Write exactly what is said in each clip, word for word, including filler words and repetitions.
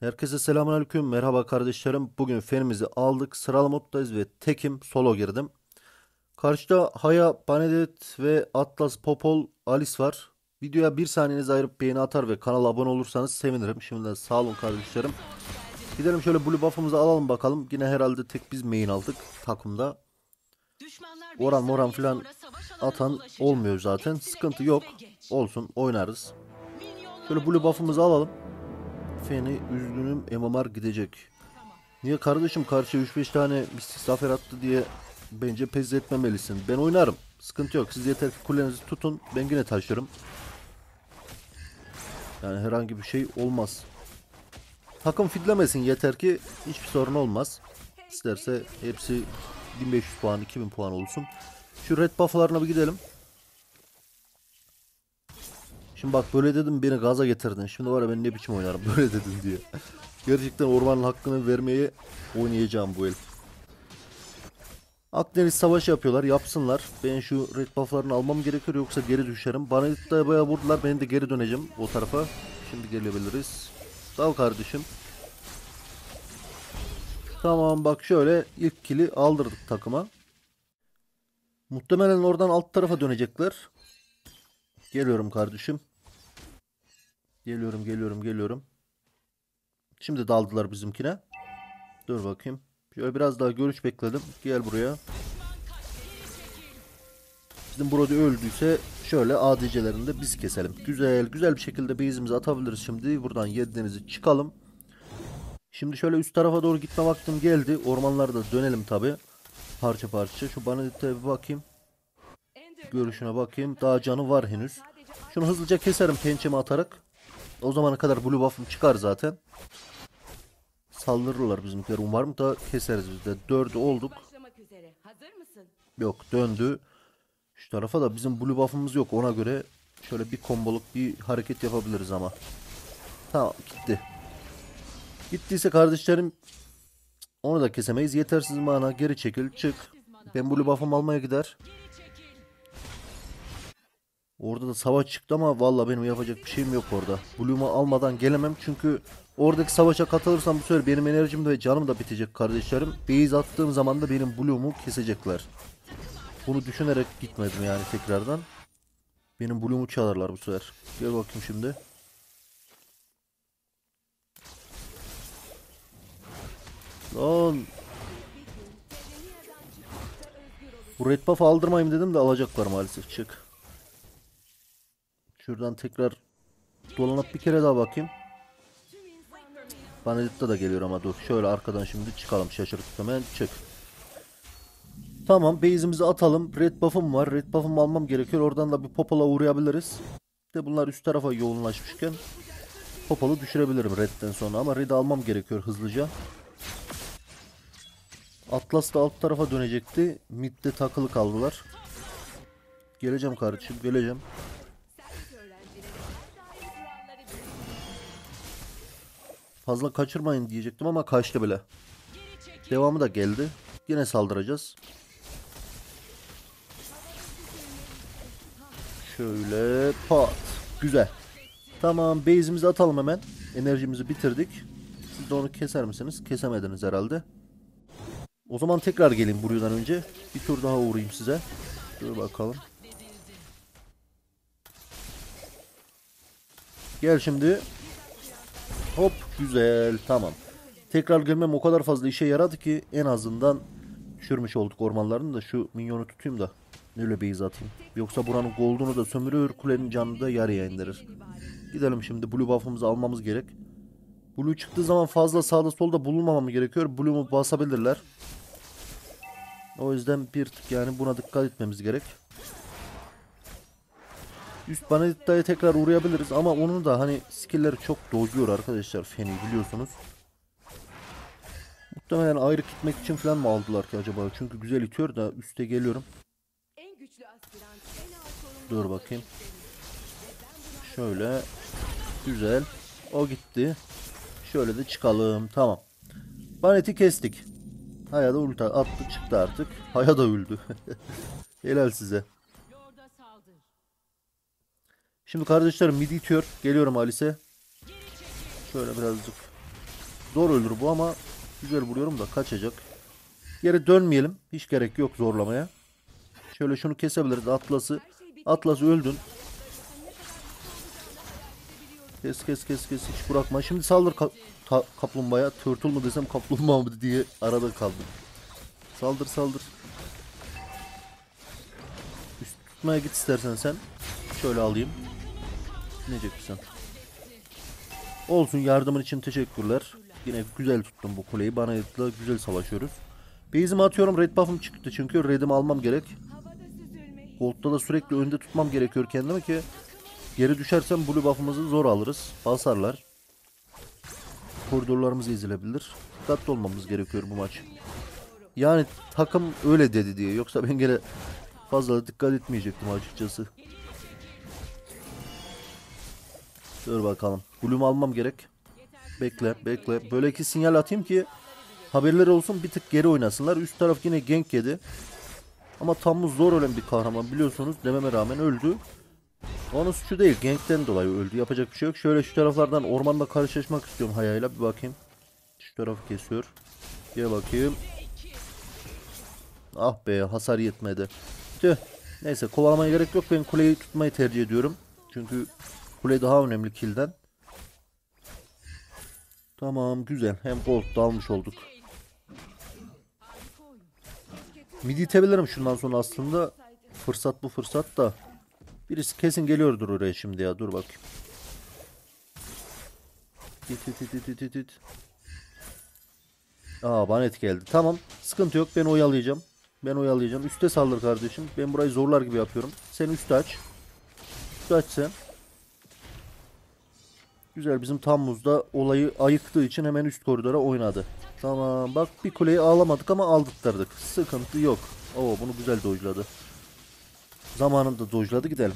Herkese selamünaleyküm. Merhaba kardeşlerim. Bugün fenimizi aldık. Sıralı moddayız ve tekim solo girdim. Karşıda Haya, Banedet ve Atlas, Popol, Alice var. Videoya bir saniyenizi ayırıp beğeni atar ve kanala abone olursanız sevinirim. Şimdiden sağ olun kardeşlerim. Gidelim şöyle blue buff'ımızı alalım bakalım. Yine herhalde tek biz main aldık takımda. Oran moran filan atan olmuyor zaten. Sıkıntı yok. Olsun, oynarız. Şöyle blue buff'ımızı alalım. Feni üzgünüm, M M R gidecek. Niye kardeşim, karşıya üç beş tane mistik zafer attı diye bence pes etmemelisin. Ben oynarım. Sıkıntı yok. Siz yeter ki kulenizi tutun. Ben yine taşırım. Yani herhangi bir şey olmaz. Takım fitlemesin yeter ki hiçbir sorun olmaz. İsterse hepsi bin beş yüz puan, iki bin puan olsun. Şu red buff'larına bir gidelim. Şimdi bak, böyle dedim beni gaza getirdin. Şimdi var ya, ben ne biçim oynarım böyle dedin diye. Gerçekten ormanın hakkını vermeye oynayacağım bu el. Akdeniz savaşı yapıyorlar, yapsınlar. Ben şu red buff'larını almam gerekiyor, yoksa geri düşerim. Bana da bayağı vurdular, ben de geri döneceğim o tarafa. Şimdi gelebiliriz. Dal kardeşim. Tamam, bak şöyle ilk kili aldırdık takıma. Muhtemelen oradan alt tarafa dönecekler. Geliyorum kardeşim. Geliyorum geliyorum geliyorum. Şimdi daldılar bizimkine. Dur bakayım. Şöyle biraz daha görüş bekledim. Gel buraya. Bizim Brody öldüyse şöyle A D C'lerini de biz keselim. Güzel güzel bir şekilde base'imizi atabiliriz şimdi. Buradan yedinizi çıkalım. Şimdi şöyle üst tarafa doğru gitme vaktim geldi. Ormanlarda dönelim tabi. Parça parça. Şu Banedit'e bir bakayım. Görüşüne bakayım. Daha canı var henüz. Şunu hızlıca keserim pençemi atarak. O zamana kadar blue buff'ım çıkar zaten. Saldırırlar bizimkiler. Umarım da keseriz biz de. Dördü olduk. Yok, döndü. Şu tarafa da bizim blue buff'ımız yok. Ona göre şöyle bir komboluk bir hareket yapabiliriz ama. Tamam, gitti. Gittiyse kardeşlerim onu da kesemeyiz. Yetersiz mana, geri çekil çık. Ben blue buff'ımı almaya gider. Orada da savaş çıktı ama valla benim yapacak bir şeyim yok orada. Blue'umu almadan gelemem çünkü oradaki savaşa katılırsam bu sefer benim enerjim de canım da bitecek kardeşlerim. Base attığım zaman da benim Blue'umu kesecekler. Bunu düşünerek gitmedim yani tekrardan. Benim Blue'umu çalarlar bu sefer. Gel bakayım şimdi. Lan. Bu red buff aldırmayayım dedim de alacaklar maalesef. Çık. Şuradan tekrar dolanıp bir kere daha bakayım. Banedit'te da geliyor ama dur. Şöyle arkadan şimdi çıkalım şaşırtıp hemen çık. Tamam, base'imizi atalım. Red buff'ım var. Red buff'ımı almam gerekiyor. Oradan da bir Popol'a uğrayabiliriz. De bunlar üst tarafa yoğunlaşmışken Popol'u düşürebilirim redden sonra ama red'i almam gerekiyor hızlıca. Atlas da alt tarafa dönecekti. Mid'de takılı kaldılar. Geleceğim kardeşim, geleceğim. Fazla kaçırmayın diyecektim ama kaçtı bile. Devamı da geldi. Yine saldıracağız. Şöyle pat. Güzel. Tamam, base'imizi atalım hemen. Enerjimizi bitirdik. Siz de onu keser misiniz? Kesemediniz herhalde. O zaman tekrar geleyim buradan önce. Bir tur daha uğrayayım size. Dur bakalım. Gel şimdi. Hop, güzel, tamam. Tekrar gelmem o kadar fazla işe yaradı ki en azından düşürmüş olduk ormanlarını da. Şu minyonu tutayım da öyle base atayım. Yoksa buranın gold'unu da sömürür, kulenin canını da yarıya indirir. Gidelim şimdi, blue buff'ımızı almamız gerek. Blue çıktığı zaman fazla sağda solda bulunmamam gerekiyor. Blue'umu basabilirler. O yüzden bir tık yani buna dikkat etmemiz gerek. Üst Banedit'e tekrar uğrayabiliriz ama onun da hani skill'leri çok dojluyor arkadaşlar. Feni biliyorsunuz. Muhtemelen ayrı gitmek için falan mı aldılar ki acaba? Çünkü güzel itiyor da üste geliyorum. Dur bakayım. Şöyle. Güzel. O gitti. Şöyle de çıkalım. Tamam. Baneti kestik. Haya da ulti attı çıktı artık. Haya da öldü. Helal size. Şimdi kardeşlerim mid itiyor. Geliyorum Alice. Şöyle birazcık Zor öldür bu ama güzel vuruyorum da kaçacak. Geri dönmeyelim. Hiç gerek yok zorlamaya. Şöyle şunu kesebiliriz. Atlas'ı. Atlas öldün. Kes kes kes kes hiç bırakma. Şimdi saldır ka ta kaplumbağaya. Turtle mu desem kaplumbağa mı diye arada kaldım. Saldır saldır. Üst tutmaya git istersen sen. Şöyle alayım. Necek misin? Olsun, yardımın için teşekkürler. Yine güzel tuttum bu kuleyi. Bana yetla güzel savaşıyoruz. Base'imi atıyorum. Red buff'ım çıktı çünkü red'imi almam gerek. Gold'da da sürekli önde tutmam gerekiyor kendime ki geri düşersem blue buff'ımızı zor alırız. Basarlar. Koridorlarımız ezilebilir. Dikkatli olmamız gerekiyor bu maç. Yani takım öyle dedi diye. Yoksa ben gene fazla da dikkat etmeyecektim açıkçası. Dur bakalım. Blue'umu almam gerek. Bekle bekle. Böyle iki sinyal atayım ki haberleri olsun, bir tık geri oynasınlar. Üst taraf yine gank yedi. Ama Tammuz zor ölen bir kahraman biliyorsunuz. Dememe rağmen öldü. Onun suçu değil. Gank'ten dolayı öldü. Yapacak bir şey yok. Şöyle şu taraflardan ormanda karşılaşmak istiyorum Haya'yla. Bir bakayım. Şu tarafı kesiyor. Gel bakayım. Ah be, hasar yetmedi. Tüh. Neyse, kovalamaya gerek yok. Ben kuleyi tutmayı tercih ediyorum. Çünkü kule daha önemli kill'den. Tamam, güzel. Hem gold da almış olduk. Midi itebilirim şundan sonra aslında. Fırsat bu fırsat da. Birisi kesin geliyordur oraya şimdi ya. Dur bakayım. It it it it it it. Aa, Banet geldi. Tamam. Sıkıntı yok. Ben oyalayacağım. Ben oyalayacağım. Üste saldır kardeşim. Ben burayı zorlar gibi yapıyorum. Sen üstü aç. Üstü aç sen. Güzel. Bizim Tammuz'da olayı ayıktığı için hemen üst koridora oynadı. Tamam. Bak, bir kuleyi alamadık ama aldırttık. Sıkıntı yok. Oo, bunu güzel dojladı. Zamanında dojladı. Gidelim.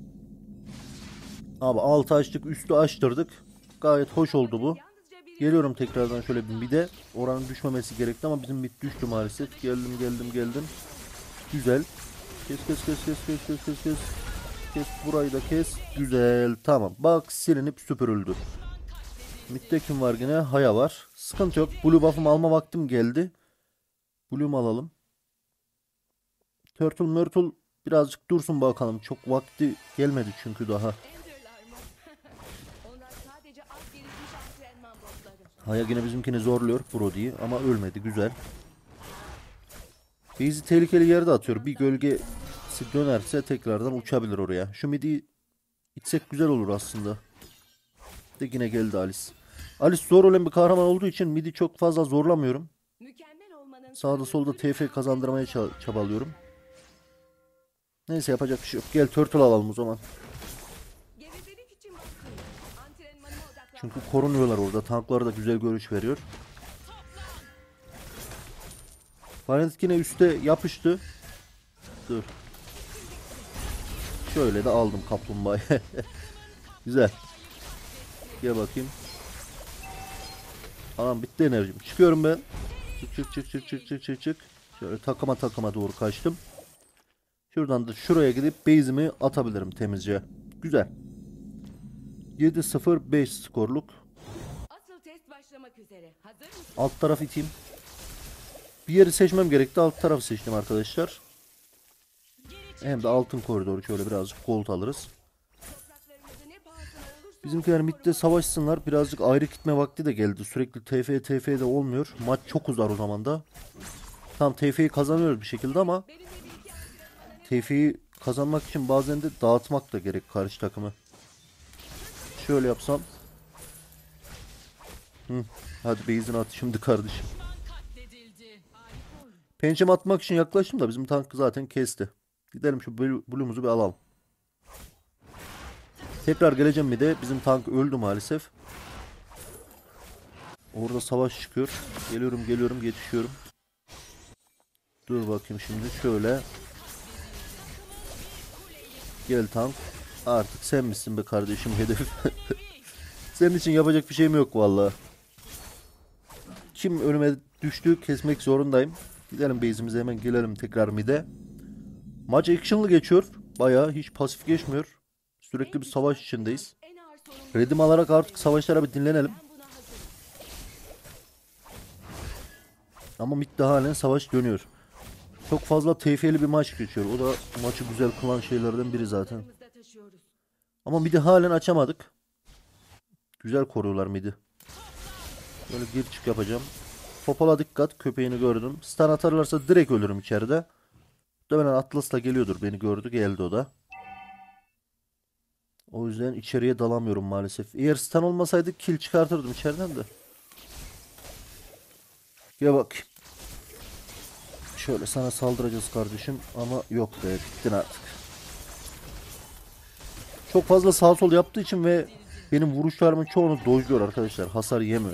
Abi altı açtık. Üstü açtırdık. Gayet hoş oldu bu. Geliyorum tekrardan şöyle bir mide. Oranın düşmemesi gerekti ama bizim mid düştü maalesef. Geldim geldim geldim. Güzel. Kes kes kes kes kes kes kes kes. Kes burayı da kes. Güzel. Tamam. Bak, silinip süpürüldü. Midde kim var yine? Haya var. Sıkıntı yok. Blue buff'ımı alma vaktim geldi. Blue'umu alalım. Turtle Myrtle birazcık dursun bakalım. Çok vakti gelmedi çünkü daha. Haya yine bizimkini zorluyor Brody'yi ama ölmedi, güzel. Base'i tehlikeli yerde atıyor. Bir gölgesi dönerse tekrardan uçabilir oraya. Şu midi itsek güzel olur aslında. De yine geldi Alice. Alice zor olan bir kahraman olduğu için midi çok fazla zorlamıyorum. Sağda solda T F kazandırmaya çabalıyorum. Neyse, yapacak bir şey yok. Gel Turtle alalım o zaman. Çünkü korunuyorlar orada. Tankları da güzel görüş veriyor. Fanatik yine üstte yapıştı. Dur. Şöyle de aldım kaplumbağayı. Güzel. Gel bakayım. Anam bitti enerjim. Çıkıyorum ben. Çık çık çık çık çık çık çık çık. Şöyle takıma takıma doğru kaçtım. Şuradan da şuraya gidip base'imi atabilirim temizce. Güzel. yedi sıfır beş skorluk. Alt taraf iteyim. Bir yeri seçmem gerekti. Alt tarafı seçtim arkadaşlar. Hem de altın koridoru şöyle birazcık gold alırız. Bizimkiler midde savaşsınlar. Birazcık ayrı gitme vakti de geldi. Sürekli T F T F de olmuyor. Maç çok uzar o zaman da. Tam T F'yi kazanıyoruz bir şekilde ama T F'yi kazanmak için bazen de dağıtmak da gerek karşı takımı. Şöyle yapsam. Hı, hadi base'ini at şimdi kardeşim. Pençem atmak için yaklaştım da bizim tank zaten kesti. Gidelim şu blue'umuzu bir alalım. Tekrar geleceğim mi de bizim tank öldü maalesef. Orada savaş çıkıyor. Geliyorum geliyorum yetişiyorum. Dur bakayım şimdi şöyle. Gel tank. Artık sen misin be kardeşim hedef. Senin için yapacak bir şeyim yok vallahi. Kim önüme düştü kesmek zorundayım. Gidelim base'imize, hemen gelelim tekrar mid'e. Maç action'lı geçiyor. Bayağı hiç pasif geçmiyor. Sürekli bir savaş içindeyiz. Redim alarak artık savaşlara bir dinlenelim. Ama midde halen savaş dönüyor. Çok fazla teyfeli bir maç geçiyor. O da maçı güzel kılan şeylerden biri zaten. Ama midi halen açamadık. Güzel koruyorlar midi. Böyle gir çık yapacağım. Popola dikkat. Köpeğini gördüm. Stun atarlarsa direkt ölürüm içeride. Muhtemelen Atlas da geliyordur. Beni gördü. Geldi o da. O yüzden içeriye dalamıyorum maalesef. Eğer stun olmasaydı kill çıkartırdım içeriden de. Gel bak. Şöyle sana saldıracağız kardeşim. Ama yok be. Bittin artık. Çok fazla sağ sol yaptığı için ve benim vuruşlarımın çoğunu dojluyor arkadaşlar. Hasar yemiyor.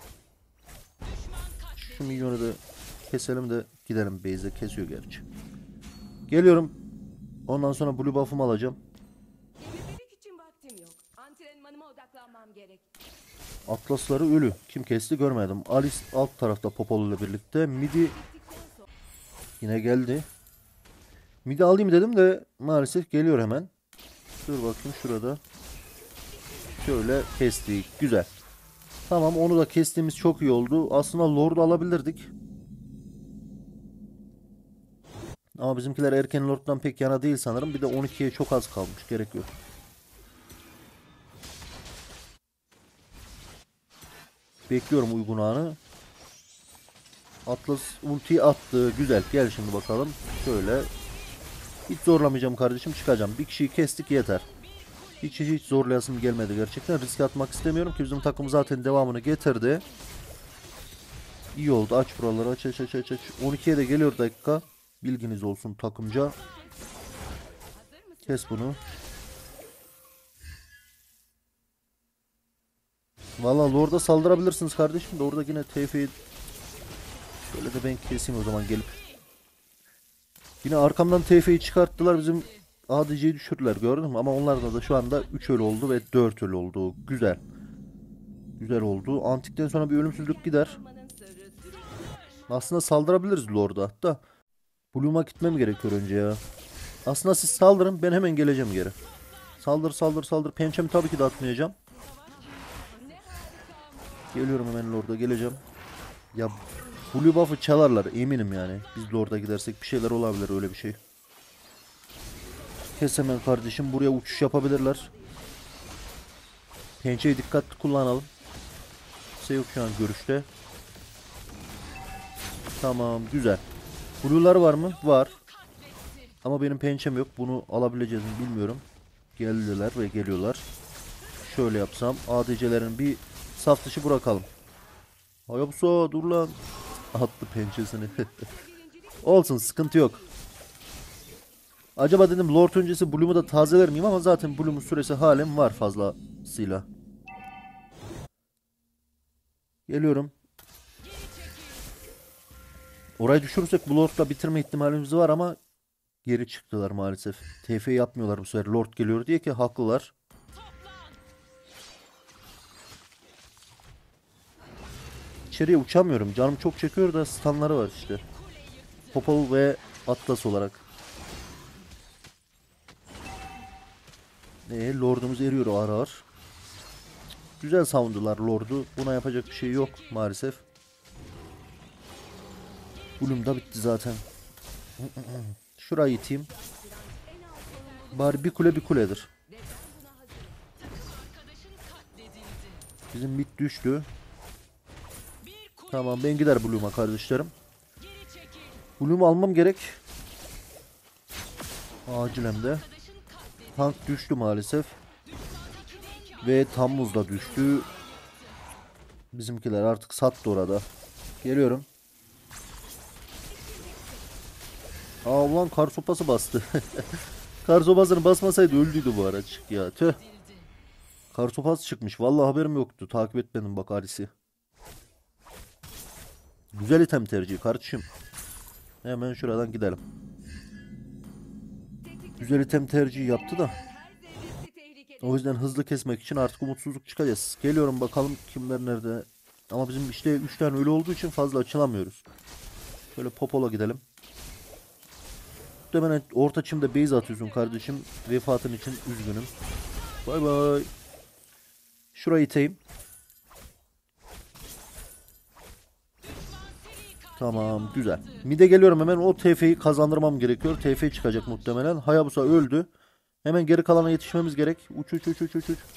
Şu milyonu da keselim de gidelim. Base'de kesiyor gerçi. Geliyorum. Ondan sonra blue buff'ımı alacağım. Atlasları ölü. Kim kesti görmedim. Alice alt tarafta Popolu ile birlikte. Midi yine geldi. Midi alayım dedim de maalesef geliyor hemen. Dur bakayım şurada. Şöyle kestik. Güzel. Tamam, onu da kestiğimiz çok iyi oldu. Aslında Lord'u alabilirdik. Ama bizimkiler erken Lord'dan pek yana değil sanırım. Bir de on ikiye çok az kalmış. Gerek yok. Bekliyorum uygun anı. Atlas ultiyi attı. Güzel. Gel şimdi bakalım. Şöyle. Hiç zorlamayacağım kardeşim. Çıkacağım. Bir kişiyi kestik yeter. Hiç hiç, hiç zorlayasım gelmedi gerçekten. Risk atmak istemiyorum ki bizim takım zaten devamını getirdi. İyi oldu. Aç buraları. Aç aç aç aç. aç. on ikiye de geliyor dakika. Bilginiz olsun takımca. Kes bunu. Valla Lord'a saldırabilirsiniz kardeşim de orada yine T F'yi şöyle de ben keseyim o zaman gelip. Yine arkamdan T F'yi çıkarttılar, bizim A D C'yi düşürdüler, gördün mü? Ama onlarda da şu anda üç ölü oldu ve dört ölü oldu. Güzel. Güzel oldu. Antikten sonra bir ölümsüzlük gider. Aslında saldırabiliriz Lord'a hatta. Bloom'a gitmem gerekiyor önce ya. Aslında siz saldırın, ben hemen geleceğim geri. Saldır saldır saldır. Pençemi tabii ki de atmayacağım. Geliyorum hemen Lord'a, geleceğim. Ya Blue buff'ı çalarlar eminim yani. Biz Lord'a gidersek bir şeyler olabilir, öyle bir şey. Kes hemen kardeşim, buraya uçuş yapabilirler. Pençeyi dikkatli kullanalım. Kimse yok şu an görüşte. Tamam, güzel. Blue'lar var mı? Var. Ama benim pençem yok. Bunu alabileceğiz mi bilmiyorum. Geldiler ve geliyorlar. Şöyle yapsam A D C'lerin bir saf dışı bırakalım. Hayabusa dur lan. Attı pençesini. Olsun, sıkıntı yok. Acaba dedim Lord öncesi Bloom'u da tazeler miyim, ama zaten Bloom'un süresi halen var fazlasıyla. Geliyorum. Orayı düşürürsek bu Lord'la bitirme ihtimalimiz var ama geri çıktılar maalesef. T F yapmıyorlar bu sefer, Lord geliyor diye, ki haklılar. İçeriye uçamıyorum. Canım çok çekiyor da stunları var işte. Popol ve Atlas olarak. Ee, Lord'umuz eriyor ağır ağır. Güzel savundular Lord'u. Buna yapacak bir şey yok maalesef. Bloom da bitti zaten. Şurayı iteyim. Bari bir kule bir kuledir. Bizim mid düştü. Tamam, ben gider Bloom'a kardeşlerim. Bloom'u almam gerek. Acilen de. Tank düştü maalesef. Ve Tammuz da düştü. Bizimkiler artık sattı orada. Geliyorum. Aa ulan, kar sopası bastı. Kar sopasını basmasaydı öldüydü bu araç. Ya tüh. Kar sopası çıkmış. Vallahi haberim yoktu. Takip etmedim bak Aris'i. Güzel item tercihi kardeşim. Hemen şuradan gidelim. Güzel item tercihi yaptı da. O yüzden hızlı kesmek için artık umutsuzluk çıkacağız. Geliyorum bakalım kimler nerede. Ama bizim işte üç tane ölü olduğu için fazla açılamıyoruz. Şöyle Popol'a gidelim. Muhtemelen orta çimde base atıyorsun kardeşim. Vefatın için üzgünüm. Bay bay. Şurayı iteyim. Tamam, güzel. Mide geliyorum hemen, o T F'yi kazandırmam gerekiyor. T F çıkacak muhtemelen. Hayabusa öldü. Hemen geri kalana yetişmemiz gerek. Uç uç uç uç uç uç.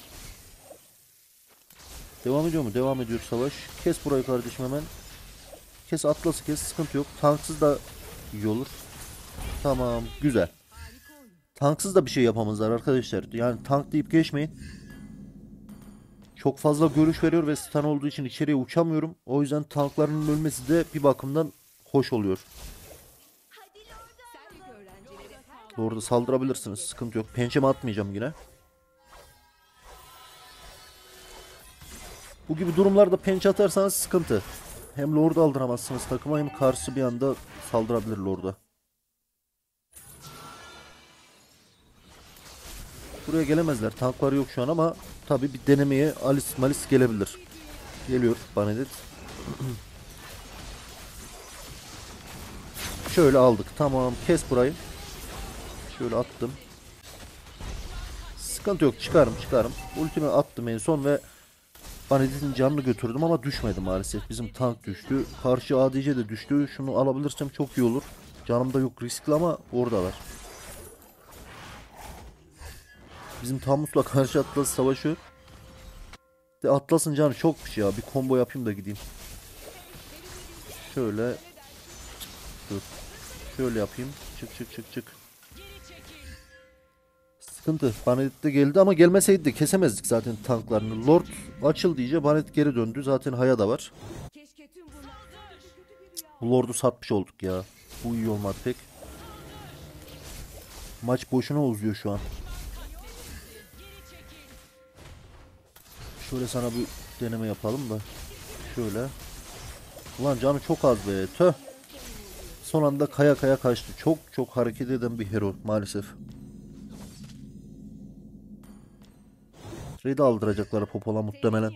Devam ediyor mu? Devam ediyor savaş. Kes burayı kardeşim hemen. Kes Atlas'ı, kes, sıkıntı yok. Tanksız da iyi olur. Tamam, güzel. Tanksız da bir şey yapamazlar arkadaşlar. Yani tank deyip geçmeyin. Çok fazla görüş veriyor ve stun olduğu için içeriye uçamıyorum. O yüzden tankların ölmesi de bir bakımdan hoş oluyor. Orada saldırabilirsiniz. Sıkıntı yok. Pençeme atmayacağım yine. Bu gibi durumlarda pençe atarsanız sıkıntı. Hem Lord'u aldıramazsınız takıma, hem karşı bir anda saldırabilir Lord'a. Buraya gelemezler. Tankları yok şu an ama tabi bir denemeye Alice Malice gelebilir. Geliyor Banedet. Şöyle aldık. Tamam, kes burayı. Şöyle attım. Sıkıntı yok, çıkarım çıkarım. Ultimi attım en son ve Banedet'in canını götürdüm ama düşmedi maalesef. Bizim tank düştü. Karşı A D C de düştü. Şunu alabilirsem çok iyi olur. Canım da yok, riskli ama oradalar. Bizim Tamus'la karşı Atlas savaşıyor. De Atlas'ın canı çokmuş ya. Bir combo yapayım da gideyim. Şöyle. Dur. Şöyle yapayım. Çık çık çık çık. Sıkıntı. Banedet de geldi ama gelmeseydi de kesemezdik zaten tanklarını. Lord açıldı iyice. Banedet geri döndü. Zaten Haya da var. Bu Lord'u satmış olduk ya. Bu iyi olmadı pek. Maç boşuna uzuyor şu an. Şöyle sana bir deneme yapalım da. Şöyle. Ulan canı çok az be. Tüh. Son anda kaya kaya kaçtı. Çok çok hareket eden bir hero maalesef. Raid'i aldıracaklar Popol'a muhtemelen.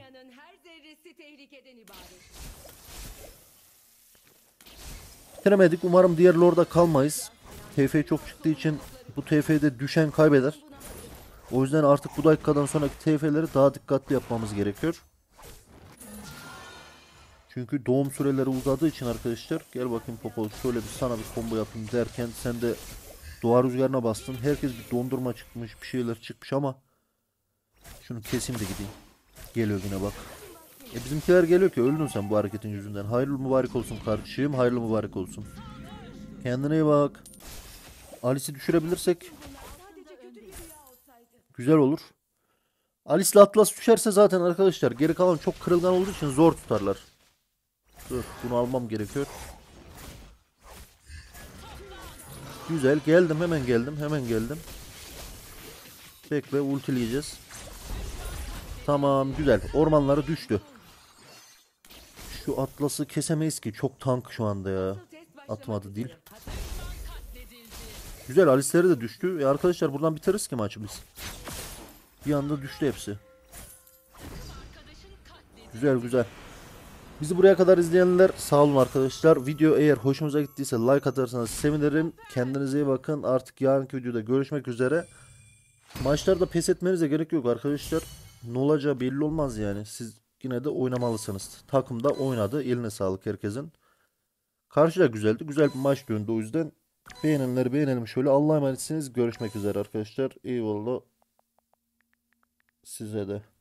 Bitiremedik. Umarım diğer Lord'a kalmayız. T F çok çıktığı için bu T F'de düşen kaybeder. O yüzden artık bu dakikadan sonraki T F'leri daha dikkatli yapmamız gerekiyor. Çünkü doğum süreleri uzadığı için arkadaşlar. Gel bakayım Popol, şöyle bir sana bir combo yapayım derken sen de doğa rüzgarına bastın. Herkes bir dondurma çıkmış, bir şeyler çıkmış ama şunu keseyim de gideyim. Geliyor yine bak. E bizimkiler geliyor ki öldün sen bu hareketin yüzünden. Hayırlı mübarek olsun kardeşim, hayırlı mübarek olsun. Kendine iyi bak. Alice'i düşürebilirsek güzel olur. Alice'le Atlas düşerse zaten arkadaşlar geri kalan çok kırılgan olduğu için zor tutarlar. Dur, bunu almam gerekiyor. Güzel, geldim, hemen geldim, hemen geldim. Bekle, ultileyeceğiz. Tamam, güzel. Ormanları düştü. Şu Atlas'ı kesemeyiz ki, çok tank şu anda ya. Atmadı dil. Güzel, Alice'leri de düştü. E arkadaşlar buradan biteriz ki maçı biz. Bir anda düştü hepsi. Güzel güzel. Bizi buraya kadar izleyenler sağ olun arkadaşlar. Video eğer hoşunuza gittiyse like atarsanız sevinirim. Kendinize iyi bakın. Artık yarınki videoda görüşmek üzere. Maçlarda pes etmenize gerek yok arkadaşlar. Ne olacağı belli olmaz yani. Siz yine de oynamalısınız. Takım da oynadı. Eline sağlık herkesin. Karşı da güzeldi. Güzel bir maç döndü o yüzden. Beğenenleri beğenelim şöyle. Allah'a emanetsiniz. Görüşmek üzere arkadaşlar. Eyvallah. Size de.